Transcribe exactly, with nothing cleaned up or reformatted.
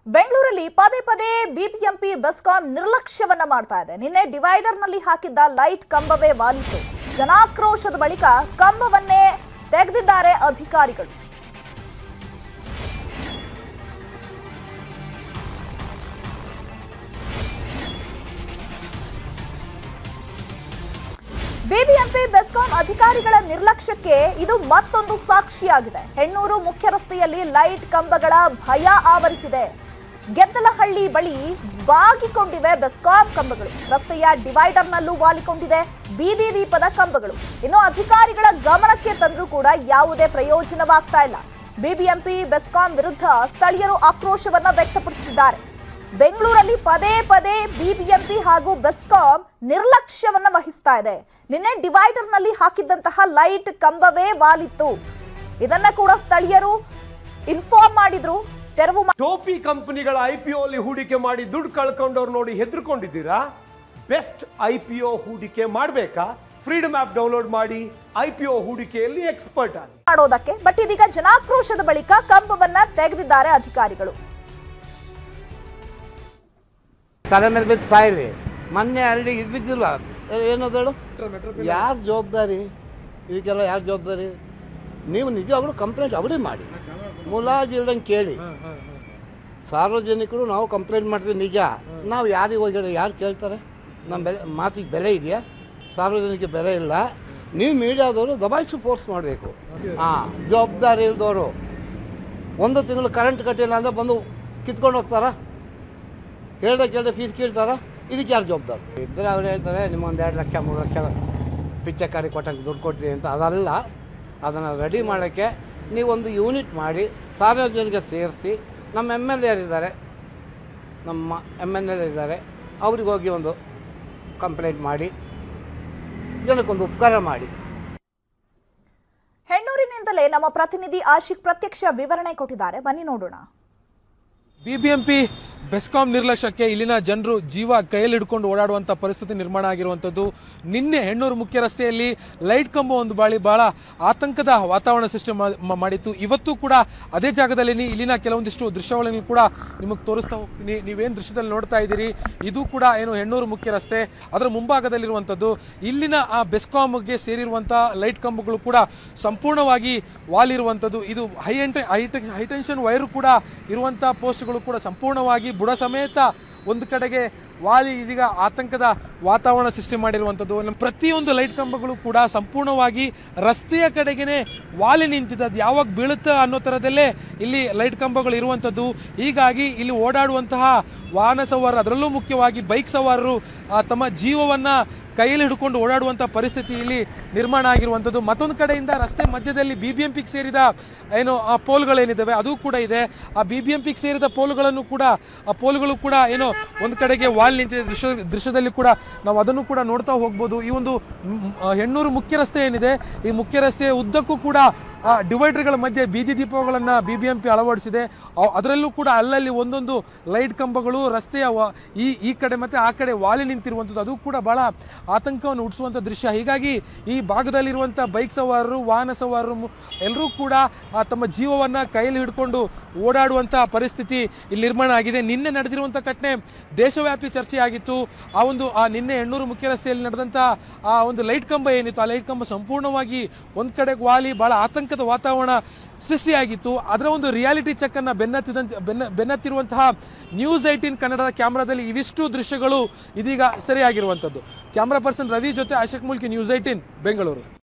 ಬೆಂಗಳೂರಲ್ಲಿ ಪದೇ ಪದೇ ಬಿಬಿಎಂಪಿ ಬೆಸ್ಕಾಂ ನಿರ್ಲಕ್ಷ್ಯವನ್ನ ಮಾಡ್ತಾ ಇದೆ. ನಿನ್ನೆ ಡಿವೈಡರ್ ನಲ್ಲಿ ಹಾಕಿದ್ದ ಲೈಟ್ ಕಂಬವೇ ವಾಲಿತು. ಜನಾಕ್ರೋಶದ ಬಳಿಕ ಕಂಬವನ್ನೇ ತೆಗೆದಿದ್ದಾರೆ ಅಧಿಕಾರಿಗಳು. ಬಿಬಿಎಂಪಿ ಬೆಸ್ಕಾಂ ಅಧಿಕಾರಿಗಳ ನಿರ್ಲಕ್ಷ್ಯಕ್ಕೆ ಇದು ಮತ್ತೊಂದು ಸಾಕ್ಷಿಯಾಗಿದೆ. ಹೆಣ್ಣೂರು ಮುಖ್ಯ ರಸ್ತೆಯಲ್ಲಿ ಲೈಟ್ ಕಂಬಗಳ ಭಯ ಆವರಿಸಿದೆ. ಗೆದ್ದಲಹಳ್ಳಿ ಬಳಿ ಬಾಗಿಕೊಂಡಿವೆ ಬೆಸ್ಕಾಂ ಕಂಬಗಳು. ರಸ್ತೆಯ ಡಿವೈಡರ್ನಲ್ಲೂ ವಾಲಿಕೊಂಡಿದೆ ಬೀದಿ ದೀಪದ ಕಂಬಗಳು. ಇನ್ನು ಅಧಿಕಾರಿಗಳ ಗಮನಕ್ಕೆ ತಂದರೂ ಕೂಡ ಯಾವುದೇ ಪ್ರಯೋಜನವಾಗ್ತಾ ಇಲ್ಲ. ಬಿಬಿಎಂಪಿ ಬೆಸ್ಕಾಂ ವಿರುದ್ಧ ಸ್ಥಳೀಯರು ಆಕ್ರೋಶವನ್ನ ವ್ಯಕ್ತಪಡಿಸುತ್ತಿದ್ದಾರೆ. ಬೆಂಗಳೂರಲ್ಲಿ ಪದೇ ಪದೇ ಬಿಬಿಎಂಪಿ ಹಾಗೂ ಬೆಸ್ಕಾಂ ನಿರ್ಲಕ್ಷ್ಯವನ್ನ ವಹಿಸ್ತಾ ಇದೆ. ನಿನ್ನೆ ಡಿವೈಡರ್ ನಲ್ಲಿ ಹಾಕಿದ್ದಂತಹ ಲೈಟ್ ಕಂಬವೇ ವಾಲಿತ್ತು. ಇದನ್ನ ಕೂಡ ಸ್ಥಳೀಯರು ಇನ್ಫಾರ್ಮ್ ಮಾಡಿದ್ರು. ತೆರವು ಟೋಪಿ ಕಂಪನಿಗಳ ಐಪಿಒ ಅಲ್ಲಿ ಹೂಡಿಕೆ ಮಾಡಿ ದುಡ್ಡು ಕಳ್ಕೊಂಡವ್ರು ನೋಡಿ ಹೆದರ್ಕೊಂಡಿದ್ದೀರಾ? ಬೆಸ್ಟ್ ಐಪಿಒ ಹೂಡಿಕೆ ಮಾಡಬೇಕಾ? ಫ್ರೀಡಮ್ ಆಪ್ ಡೌನ್ಲೋಡ್ ಮಾಡಿ ಐಪಿಒ ಹೂಡಿಕೆಯಲ್ಲಿ ಎಕ್ಸ್ಪರ್ಟ್ ಆಗಿ ಮಾಡೋದಕ್ಕೆ. ಬಟ್ ಇದೀಗ ಜನಾಕ್ರೋಶದ ಬಳಿಕ ಕಂಬವನ್ನ ತೆಗೆದಿದ್ದಾರೆ ಅಧಿಕಾರಿಗಳು. ತಲೆ ಮೇಲೆ ಬಿದ್ದು ಸಾಯಿಲಿ. ಮೊನ್ನೆ ಅಲ್ಲಿ ಇದು ಬಿದ್ದಿಲ್ಲ, ಏನದು ಯಾರು ಜವಾಬ್ದಾರಿ? ಇದಕ್ಕೆಲ್ಲ ಯಾರು ಜವಾಬ್ದಾರಿ? ನೀವು ನಿಜವಾಗ್ಲೂ ಕಂಪ್ಲೇಂಟ್ ಅವರೇ ಮಾಡಿ, ಮುಲಾಜು ಇಲ್ದಂಗೆ ಕೇಳಿ. ಸಾರ್ವಜನಿಕರು ನಾವು ಕಂಪ್ಲೇಂಟ್ ಮಾಡ್ತೀವಿ ನಿಜ. ನಾವು ಯಾರಿಗೆ ಹೋಗಿ ಯಾರು ಕೇಳ್ತಾರೆ? ನಮ್ಮ ಬೆಲೆ ಮಾತಿಗೆ ಬೆಲೆ ಇದೆಯಾ? ಸಾರ್ವಜನಿಕ ಬೆಲೆ ಇಲ್ಲ. ನೀವು ಮೀಡಿಯಾದವರು ದಬಾಯಿಸಿ ಫೋರ್ಸ್ ಮಾಡಬೇಕು. ಹಾಂ, ಜವಾಬ್ದಾರಿ ಇಲ್ದವರು ಒಂದು ತಿಂಗಳು ಕರೆಂಟ್ ಕಟ್ಟಿಲ್ಲ ಅಂದರೆ ಬಂದು ಕಿತ್ಕೊಂಡು ಹೋಗ್ತಾರಾ? ಹೇಳ್ದೆ ಕೇಳ್ದೆ ಫೀಸ್ ಕೇಳ್ತಾರ? ಇದಕ್ಕೆ ಯಾರು ಜವಾಬ್ದಾರಿ? ಇದ್ದರೆ ಅವ್ರು ಹೇಳ್ತಾರೆ ನಿಮ್ಮೊಂದು ಎರಡು ಲಕ್ಷ ಮೂರು ಲಕ್ಷ ಪಿಚ್ಚಕಾರಿ ಕೊಟ್ಟಂಗೆ ದುಡ್ಡು ಕೊಡ್ತೀವಿ ಅಂತ. ಅದಲ್ಲ, ಅದನ್ನು ರೆಡಿ ಮಾಡೋಕ್ಕೆ ನೀವೊಂದು ಯೂನಿಟ್ ಮಾಡಿ ಸಾರ್ವಜನಿಕ ಸೇರಿಸಿ, ನಮ್ಮ ಎಮ್ ಎಲ್ ಎ ಇದ್ದಾರೆ, ನಮ್ಮ ಎಮ್ ಎಲ್ ಎ ಇದ್ದಾರೆ, ಅವ್ರಿಗೆ ಹೋಗಿ ಒಂದು ಕಂಪ್ಲೇಂಟ್ ಮಾಡಿ ಜನಕ್ಕೊಂದು ಉಪಕಾರ ಮಾಡಿ. ಹೆಣ್ಣೂರಿನಿಂದಲೇ ನಮ್ಮ ಪ್ರತಿನಿಧಿ ಆಶಿಕ್ ಪ್ರತ್ಯಕ್ಷ ವಿವರಣೆ ಕೊಟ್ಟಿದ್ದಾರೆ, ಬನ್ನಿ ನೋಡೋಣ. ಬಿಬಿಎಂಪಿ ಬೆಸ್ಕಾಂ ನಿರ್ಲಕ್ಷ್ಯಕ್ಕೆ ಇಲ್ಲಿನ ಜನರು ಜೀವ ಕೈಯಲ್ಲಿ ಹಿಡ್ಕೊಂಡು ಓಡಾಡುವಂಥ ಪರಿಸ್ಥಿತಿ ನಿರ್ಮಾಣ ಆಗಿರುವಂಥದ್ದು. ನಿನ್ನೆ ಹೆಣ್ಣೂರು ಮುಖ್ಯ ರಸ್ತೆಯಲ್ಲಿ ಲೈಟ್ ಕಂಬ ಒಂದು ಬಾಳಿ ಬಹಳ ಆತಂಕದ ವಾತಾವರಣ ಸೃಷ್ಟಿ ಮಾಡಿತ್ತು. ಇವತ್ತು ಕೂಡ ಅದೇ ಜಾಗದಲ್ಲಿ ಇಲ್ಲಿನ ಕೆಲವೊಂದಿಷ್ಟು ದೃಶ್ಯಾವಳಿಗಳನ್ನು ಕೂಡ ನಿಮಗೆ ತೋರಿಸ್ತಾ ಹೋಗ್ತೀನಿ. ನೀವೇನು ದೃಶ್ಯದಲ್ಲಿ ನೋಡ್ತಾ ಇದ್ದೀರಿ, ಇದು ಕೂಡ ಏನು ಹೆಣ್ಣೂರು ಮುಖ್ಯ ರಸ್ತೆ, ಅದರ ಮುಂಭಾಗದಲ್ಲಿರುವಂಥದ್ದು. ಇಲ್ಲಿನ ಆ ಬೆಸ್ಕಾಂಗೆ ಸೇರಿರುವಂಥ ಲೈಟ್ ಕಂಬಗಳು ಕೂಡ ಸಂಪೂರ್ಣವಾಗಿ ವಾಲಿರುವಂಥದ್ದು. ಇದು ಹೈ ಹೈ ಹೈಟೆನ್ಷನ್ ವೈರು ಕೂಡ ಇರುವಂಥ ಪೋಸ್ಟ್ಗಳು ಕೂಡ ಸಂಪೂರ್ಣವಾಗಿ ಬುಡ ಸಮೇತ ಒಂದು ಕಡೆಗೆ ವಾಲಿ ಇದೀಗ ಆತಂಕದ ವಾತಾವರಣ ಸೃಷ್ಟಿ ಮಾಡಿರುವಂಥದ್ದು. ಪ್ರತಿಯೊಂದು ಲೈಟ್ ಕಂಬಗಳು ಕೂಡ ಸಂಪೂರ್ಣವಾಗಿ ರಸ್ತೆಯ ಕಡೆಗೇನೆ ವಾಲಿ ನಿಂತಿದ್ದು. ಯಾವಾಗ ಬೀಳುತ್ತಾ ಅನ್ನೋ ಥರದಲ್ಲೇ ಇಲ್ಲಿ ಲೈಟ್ ಕಂಬಗಳು ಇರುವಂಥದ್ದು. ಹೀಗಾಗಿ ಇಲ್ಲಿ ಓಡಾಡುವಂತಹ ವಾಹನ ಸವಾರರು, ಅದರಲ್ಲೂ ಮುಖ್ಯವಾಗಿ ಬೈಕ್ ಸವಾರರು ತಮ್ಮ ಜೀವವನ್ನು ಕೈಯಲ್ಲಿ ಹಿಡ್ಕೊಂಡು ಓಡಾಡುವಂಥ ಪರಿಸ್ಥಿತಿ ಇಲ್ಲಿ ನಿರ್ಮಾಣ ಆಗಿರುವಂಥದ್ದು. ಮತ್ತೊಂದು ಕಡೆಯಿಂದ ರಸ್ತೆ ಮಧ್ಯದಲ್ಲಿ ಬಿ ಬಿ ಎಂ ಪಿಗೆ ಸೇರಿದ ಏನು ಆ ಪೋಲ್ಗಳೇನಿದ್ದಾವೆ ಅದು ಕೂಡ ಇದೆ. ಆ ಬಿ ಬಿ ಎಂ ಪಿಗೆ ಸೇರಿದ ಪೋಲ್ಗಳನ್ನು ಕೂಡ ಆ ಪೋಲ್ಗಳು ಕೂಡ ಏನೋ ಒಂದು ಕಡೆಗೆ ವಾಲ್ ನಿಂತಿದೆ. ದೃಶ್ಯ ದೃಶ್ಯದಲ್ಲಿ ಕೂಡ ನಾವು ಅದನ್ನು ಕೂಡ ನೋಡ್ತಾ ಹೋಗ್ಬೋದು. ಈ ಒಂದು ಹೆಣ್ಣೂರು ಮುಖ್ಯ ರಸ್ತೆ ಏನಿದೆ, ಈ ಮುಖ್ಯ ರಸ್ತೆಯ ಉದ್ದಕ್ಕೂ ಕೂಡ ಆ ಡಿವೈಡರ್ಗಳ ಮಧ್ಯೆ ಬೀದಿ ದೀಪಗಳನ್ನು ಬಿ ಬಿ ಎಂ ಪಿ ಅಳವಡಿಸಿದೆ. ಅದರಲ್ಲೂ ಕೂಡ ಅಲ್ಲಲ್ಲಿ ಒಂದೊಂದು ಲೈಟ್ ಕಂಬಗಳು ರಸ್ತೆಯ ಈ ಈ ಕಡೆ ಮತ್ತು ಆ ಕಡೆ ವಾಲಿ ನಿಂತಿರುವಂಥದ್ದು. ಅದು ಕೂಡ ಬಹಳ ಆತಂಕವನ್ನು ಹುಟ್ಟಿಸುವಂಥ ದೃಶ್ಯ. ಹೀಗಾಗಿ ಈ ಭಾಗದಲ್ಲಿರುವಂಥ ಬೈಕ್ ಸವಾರರು, ವಾಹನ ಸವಾರರು ಎಲ್ಲರೂ ಕೂಡ ತಮ್ಮ ಜೀವವನ್ನು ಕೈಯಲ್ಲಿ ಹಿಡ್ಕೊಂಡು ಓಡಾಡುವಂಥ ಪರಿಸ್ಥಿತಿ ಇಲ್ಲಿ ನಿರ್ಮಾಣ ಆಗಿದೆ. ನಿನ್ನೆ ನಡೆದಿರುವಂಥ ಘಟನೆ ದೇಶವ್ಯಾಪಿ ಚರ್ಚೆಯಾಗಿತ್ತು. ಆ ಒಂದು ಆ ನಿನ್ನೆ ಹೆಣ್ಣೂರು ಮುಖ್ಯ ರಸ್ತೆಯಲ್ಲಿ ನಡೆದಂಥ ಆ ಒಂದು ಲೈಟ್ ಕಂಬ ಏನಿತ್ತು, ಆ ಲೈಟ್ ಕಂಬ ಸಂಪೂರ್ಣವಾಗಿ ಒಂದು ಕಡೆಗೆ ವಾಲಿ ಬಹಳ ಆತಂಕ ವಾತಾವರಣ ಸೃಷ್ಟಿಯಾಗಿತ್ತು. ಅದರ ಒಂದು ರಿಯಾಲಿಟಿ ಚೆಕ್ ಅನ್ನ ಬೆನ್ನತ್ತಿದಂತೆ ಬೆನ್ನ ಬೆನ್ನತ್ತಿರುವಂತಹ ನ್ಯೂಸ್ ಏಟೀನ್ ಕನ್ನಡದ ಕ್ಯಾಮ್ರಾದಲ್ಲಿ ಇವಿಷ್ಟು ದೃಶ್ಯಗಳು ಇದೀಗ ಸರಿಯಾಗಿರುವಂಥದ್ದು. ಕ್ಯಾಮ್ರಾ ಪರ್ಸನ್ ರವಿ ಜೊತೆ ಆಶಿಕ್ ಮುಲ್ಕಿ, ನ್ಯೂಸ್ ಏಟೀನ್ ಬೆಂಗಳೂರು.